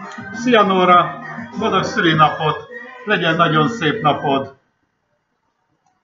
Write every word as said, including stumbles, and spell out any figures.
Szia Nóra! Boldog szülinapot! Legyen nagyon szép napod!